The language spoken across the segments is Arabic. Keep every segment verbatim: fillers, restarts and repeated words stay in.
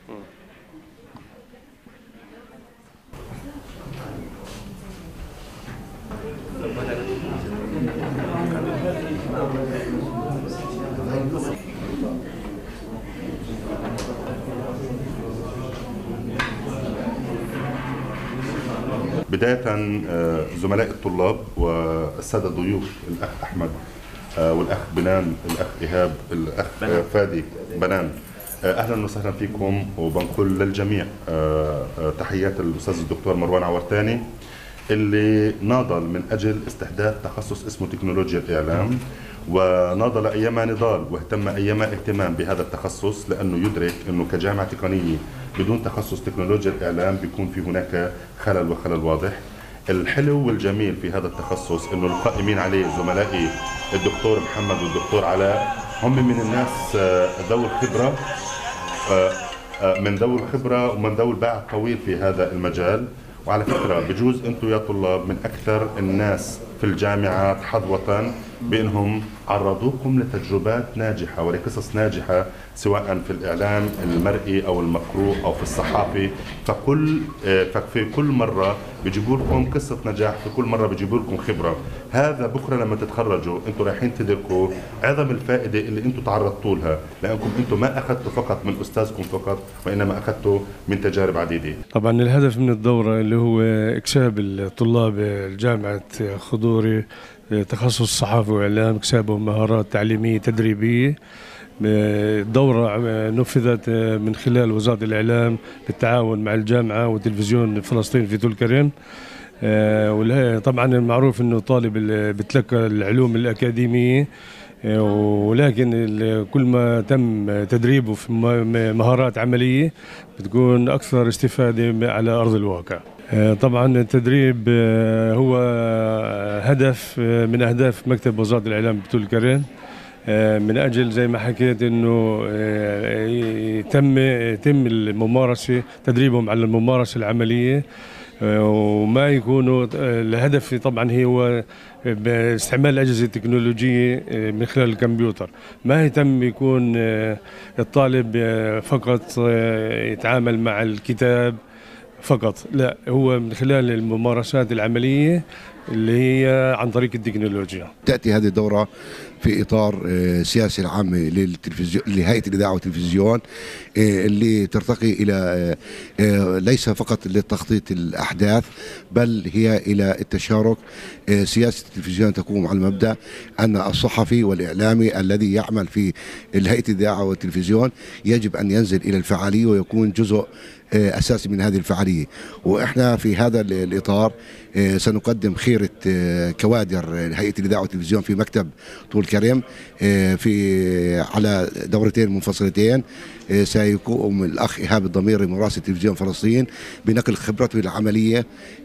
بداية زملاء الطلاب والسادة الضيوف، الأخ أحمد والأخ بنان، الأخ إيهاب، الأخ فادي بنان، أهلا وسهلا فيكم. وبنقول للجميع تحيات الأستاذ الدكتور مروان عورتاني اللي ناضل من أجل استحداث تخصص اسمه تكنولوجيا الإعلام، وناضل أيما نضال واهتم أيما اهتمام بهذا التخصص، لأنه يدرك أنه كجامعة تقنية بدون تخصص تكنولوجيا الإعلام بيكون في هناك خلل وخلل واضح. الحلو والجميل في هذا التخصص أنه القائمين عليه زملائي الدكتور محمد والدكتور علاء هم من الناس ذوي الخبرة، من ذوي الخبرة ومن ذوي الباع الطويل في هذا المجال. وعلى فكرة بجوز أنتم يا طلاب من أكثر الناس في الجامعات حظوة بأنهم عرضوكم لتجربات ناجحة ولقصص ناجحة، سواء في الإعلام المرئي أو المقروء أو في الصحافي. فكل ففي كل مرة بيجيبوا لكم قصة نجاح، في كل مرة بيجيبوا لكم خبرة. هذا بكرة لما تتخرجوا أنتم رايحين تدركوا عظم الفائدة اللي أنتم تعرضتوا لها، لأنكم أنتم ما أخذتوا فقط من أستاذكم فقط، وإنما أخذتوا من تجارب عديدة. طبعا الهدف من الدورة اللي هو إكساب الطلاب الجامعة خضوري تخصص صحافة وإعلام، إكسابهم مهارات تعليمية تدريبية. الدورة نفذت من خلال وزارة الإعلام بالتعاون مع الجامعة وتلفزيون فلسطين في طول كرم. طبعا المعروف أنه طالب بتلقى العلوم الأكاديمية، ولكن كل ما تم تدريبه في مهارات عملية بتكون أكثر استفادة على أرض الواقع. طبعا التدريب هو هدف من أهداف مكتب وزارة الإعلام بطول كرم، من أجل زي ما حكيت أنه يتم يتم الممارسة، تدريبهم على الممارسة العملية، وما يكونوا الهدف طبعا هو باستعمال الأجهزة التكنولوجية من خلال الكمبيوتر. ما يتم يكون الطالب فقط يتعامل مع الكتاب فقط، لا، هو من خلال الممارسات العملية اللي هي عن طريق التكنولوجيا. تأتي هذه الدورة في إطار سياسي العام للتلفزيون، لهيئة الإذاعة والتلفزيون، اللي ترتقي إلى ليس فقط لتخطيط الأحداث، بل هي إلى التشارك. سياسة التلفزيون تقوم على المبدأ أن الصحفي والإعلامي الذي يعمل في هيئة الإذاعة والتلفزيون يجب أن ينزل إلى الفعالية ويكون جزء أساسي من هذه الفعالية. وإحنا في هذا الإطار سنقدم خيرة كوادر هيئة الإذاعة والتلفزيون في مكتب طول كرم في على دورتين منفصلتين. سيقوم الأخ إيهاب الضميري مراسل تلفزيون فلسطين بنقل خبرته العملية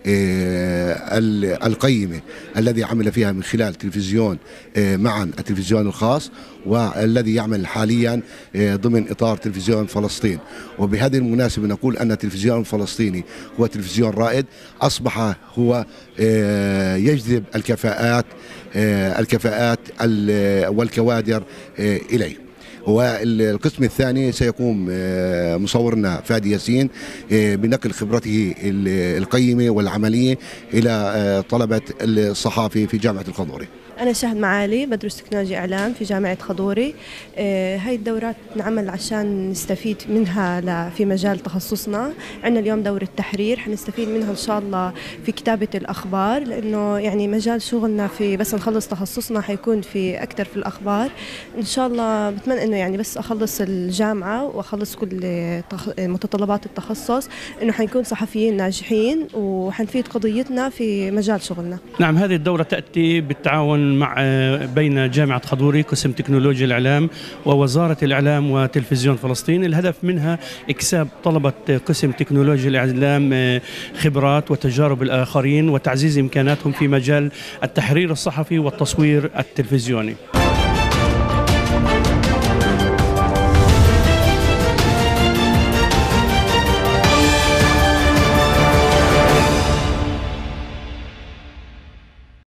القيمة الذي عمل فيها من خلال تلفزيون معا التلفزيون الخاص، والذي يعمل حاليا ضمن إطار تلفزيون فلسطين. وبهذه المناسبة نقول أن التلفزيون الفلسطيني هو تلفزيون رائد، أصبح هو يجذب الكفاءات الكفاءات والكوادر إليه. والقسم الثاني سيقوم مصورنا فادي ياسين بنقل خبرته القيمة والعملية إلى طلبة الصحافي في جامعة الخضوري. أنا شهد معالي بدرس تكنولوجيا إعلام في جامعة خضوري. هاي الدورات نعمل عشان نستفيد منها في مجال تخصصنا. عندنا اليوم دورة تحرير حنستفيد منها إن شاء الله في كتابة الأخبار، لأنه يعني مجال شغلنا في بس نخلص تخصصنا حيكون في أكثر في الأخبار إن شاء الله. بتمنى إنه يعني بس أخلص الجامعة وأخلص كل متطلبات التخصص إنه حنكون صحفيين ناجحين وحنفيد قضيتنا في مجال شغلنا. نعم، هذه الدورة تأتي بالتعاون مع بين جامعة خضوري قسم تكنولوجيا الإعلام ووزارة الإعلام وتلفزيون فلسطين. الهدف منها إكساب طلبة قسم تكنولوجيا الإعلام خبرات وتجارب الآخرين وتعزيز إمكاناتهم في مجال التحرير الصحفي والتصوير التلفزيوني.